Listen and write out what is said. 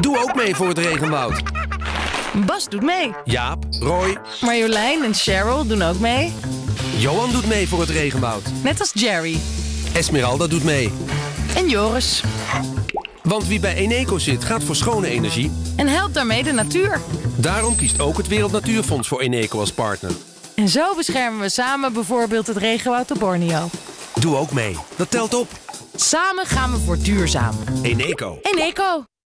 Doe ook mee voor het regenwoud. Bas doet mee. Jaap, Roy, Marjolein en Cheryl doen ook mee. Johan doet mee voor het regenwoud. Net als Jerry. Esmeralda doet mee. En Joris. Want wie bij Eneco zit, gaat voor schone energie. En helpt daarmee de natuur. Daarom kiest ook het Wereld Natuurfonds voor Eneco als partner. En zo beschermen we samen bijvoorbeeld het regenwoud op Borneo. Doe ook mee. Dat telt op. Samen gaan we voor duurzaam. Eneco. Eneco.